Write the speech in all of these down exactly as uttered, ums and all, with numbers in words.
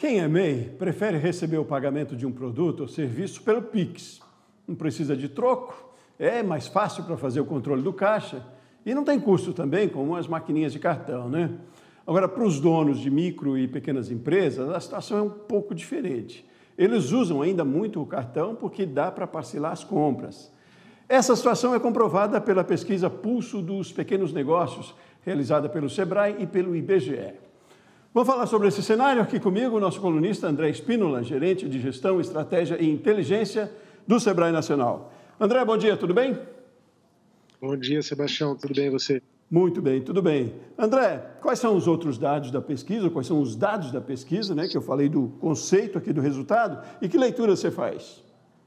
Quem é M E I prefere receber o pagamento de um produto ou serviço pelo Pix. Não precisa de troco, é mais fácil para fazer o controle do caixa e não tem custo também, como as maquininhas de cartão, né? Agora, para os donos de micro e pequenas empresas, a situação é um pouco diferente. Eles usam ainda muito o cartão porque dá para parcelar as compras. Essa situação é comprovada pela pesquisa Pulso dos Pequenos Negócios, realizada pelo Sebrae e pelo I B G E. Vamos falar sobre esse cenário aqui comigo, o nosso colunista André Spínola, gerente de Gestão, Estratégia e Inteligência do Sebrae Nacional. André, bom dia, tudo bem? Bom dia, Sebastião, tudo bem e você? Muito bem, tudo bem. André, quais são os outros dados da pesquisa, quais são os dados da pesquisa, né, que eu falei do conceito aqui do resultado, e que leitura você faz?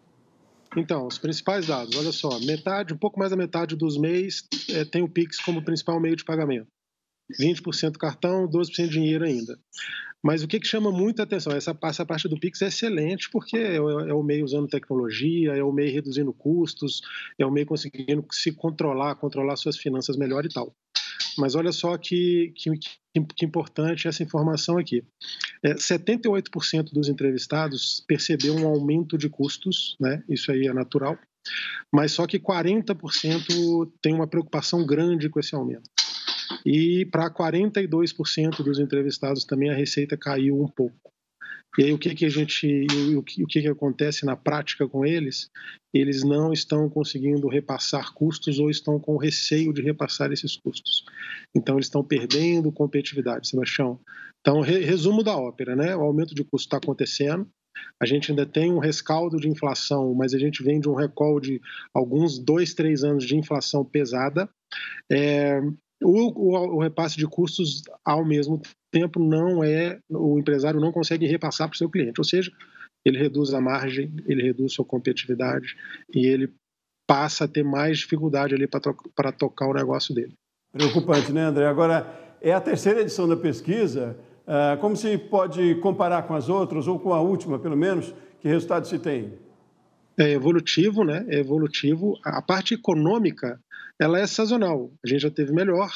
Então, os principais dados, olha só, metade, um pouco mais da metade dos M E Is é, tem o Pix como principal meio de pagamento. vinte por cento cartão, doze por cento dinheiro ainda. Mas o que, que chama muita atenção, essa, essa parte do Pix é excelente, porque é, é o meio usando tecnologia, é o meio reduzindo custos, é o meio conseguindo se controlar, controlar suas finanças melhor e tal. Mas olha só que, que, que importante essa informação aqui. É, setenta e oito por cento dos entrevistados percebeu um aumento de custos, né? Isso aí é natural, mas só que quarenta por cento tem uma preocupação grande com esse aumento. E para quarenta e dois por cento dos entrevistados também a receita caiu um pouco. E aí o que que a gente, o que, o que que acontece na prática com eles? Eles não estão conseguindo repassar custos ou estão com receio de repassar esses custos. Então eles estão perdendo competitividade, Sebastião. Então, re, resumo da ópera, né? O aumento de custo está acontecendo. A gente ainda tem um rescaldo de inflação, mas a gente vem de um recall de alguns dois, três anos de inflação pesada. É, O, o, o repasse de custos, ao mesmo tempo, não é, o empresário não consegue repassar para o seu cliente, ou seja, ele reduz a margem, ele reduz sua competitividade e ele passa a ter mais dificuldade ali para to tocar o negócio dele. Preocupante, né, André? Agora, é a terceira edição da pesquisa, como se pode comparar com as outras, ou com a última, pelo menos, que resultado se tem? É evolutivo, né? É evolutivo. A parte econômica, ela é sazonal. A gente já teve melhor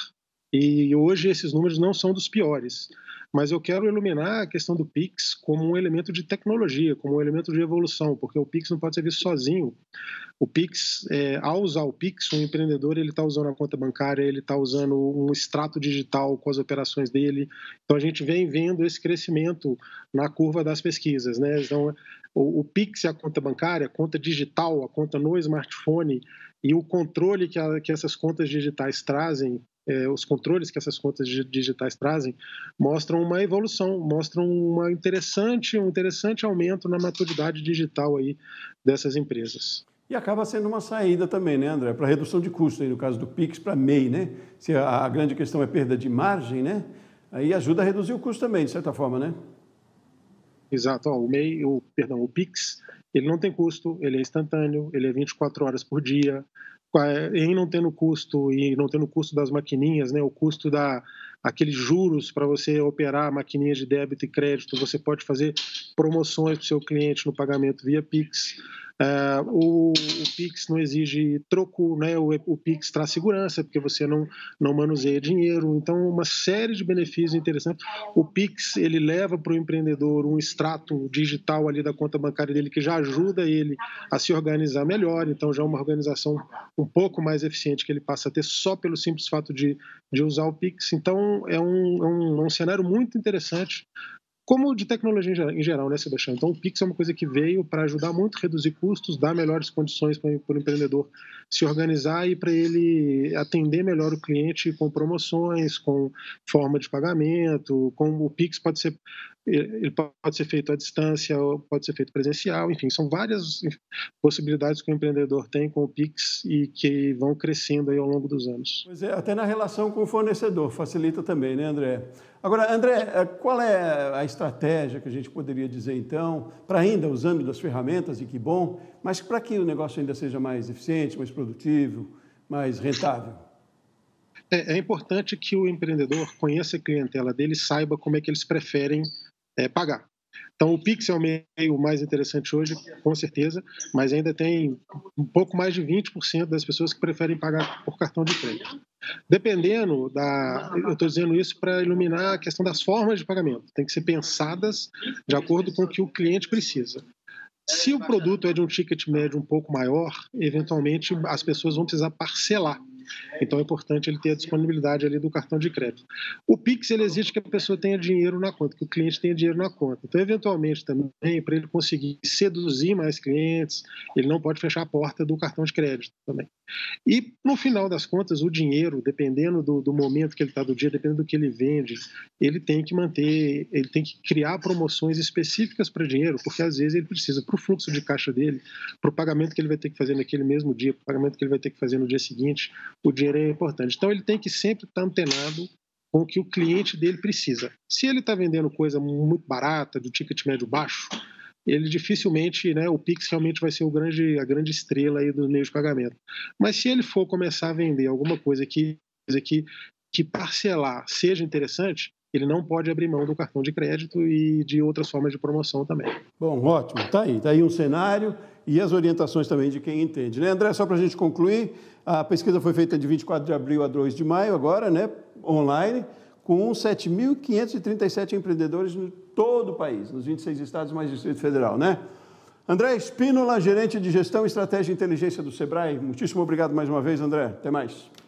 e hoje esses números não são dos piores. Mas eu quero iluminar a questão do Pix como um elemento de tecnologia, como um elemento de evolução, porque o Pix não pode ser visto sozinho. O Pix, é, ao usar o Pix, o empreendedor ele está usando a conta bancária, ele está usando um extrato digital com as operações dele. Então a gente vem vendo esse crescimento na curva das pesquisas, né? Então o, o Pix e a conta bancária, a conta digital, a conta no smartphone e o controle que, a, que essas contas digitais trazem, é, os controles que essas contas digitais trazem, mostram uma evolução, mostram uma interessante, um interessante aumento na maturidade digital aí dessas empresas. E acaba sendo uma saída também, né, André, para redução de custo, aí no caso do Pix, para M E I, né? Se a, a grande questão é perda de margem, né? Aí ajuda a reduzir o custo também, de certa forma, né? Exato. Ó, o M E I, o, perdão, o Pix, ele não tem custo, ele é instantâneo, ele é vinte e quatro horas por dia. Em não tendo custo e não tendo custo das maquininhas, né, o custo da aqueles juros para você operar maquininhas de débito e crédito, você pode fazer promoções para o seu cliente no pagamento via Pix. Uh, o, o Pix não exige troco, né? o, o Pix traz segurança, porque você não, não manuseia dinheiro, então uma série de benefícios interessantes. O Pix, ele leva para o empreendedor um extrato digital ali da conta bancária dele, que já ajuda ele a se organizar melhor, então já é uma organização um pouco mais eficiente que ele passa a ter só pelo simples fato de, de usar o Pix. Então é um, é um, é um cenário muito interessante, como de tecnologia em geral, né, Sebastião? Então, o Pix é uma coisa que veio para ajudar muito a reduzir custos, dar melhores condições para o empreendedor se organizar e para ele atender melhor o cliente com promoções, com forma de pagamento, com o Pix pode ser ele pode ser feito à distância, pode ser feito presencial, enfim, são várias possibilidades que o empreendedor tem com o Pix e que vão crescendo aí ao longo dos anos. Pois é, até na relação com o fornecedor, facilita também, né, André? Agora, André, qual é a estratégia que a gente poderia dizer, então, para ainda usando das ferramentas, e que bom, mas para que o negócio ainda seja mais eficiente, mais produtivo, mais rentável? É, é importante que o empreendedor conheça a clientela dele e saiba como é que eles preferem é, pagar. Então, o Pix é o meio mais interessante hoje, com certeza, mas ainda tem um pouco mais de vinte por cento das pessoas que preferem pagar por cartão de crédito. Dependendo da... Eu estou dizendo isso para iluminar a questão das formas de pagamento. Tem que ser pensadas de acordo com o que o cliente precisa. Se o produto é de um ticket médio um pouco maior, eventualmente as pessoas vão precisar parcelar. Então é importante ele ter a disponibilidade ali do cartão de crédito. O Pix, ele exige que a pessoa tenha dinheiro na conta, que o cliente tenha dinheiro na conta. Então, eventualmente, também, para ele conseguir seduzir mais clientes, ele não pode fechar a porta do cartão de crédito também. E, no final das contas, o dinheiro, dependendo do, do momento que ele está do dia, dependendo do que ele vende, ele tem que manter, ele tem que criar promoções específicas para dinheiro, porque às vezes ele precisa, para o fluxo de caixa dele, para o pagamento que ele vai ter que fazer naquele mesmo dia, para o pagamento que ele vai ter que fazer no dia seguinte, o dinheiro é importante. Então, ele tem que sempre estar antenado com o que o cliente dele precisa. Se ele está vendendo coisa muito barata, do ticket médio baixo, ele dificilmente, né, o Pix realmente vai ser o grande, a grande estrela aí do meio de pagamento. Mas se ele for começar a vender alguma coisa que, que, que parcelar seja interessante, ele não pode abrir mão do cartão de crédito e de outras formas de promoção também. Bom, ótimo. Está aí. Está aí um cenário e as orientações também de quem entende. Né, André, só para a gente concluir, a pesquisa foi feita de vinte e quatro de abril a dois de maio, agora, né, online, com sete mil quinhentos e trinta e sete empreendedores em todo o país, nos vinte e seis estados mais Distrito Federal, né? André Espínola, gerente de Gestão, Estratégia e Inteligência do Sebrae. Muitíssimo obrigado mais uma vez, André. Até mais.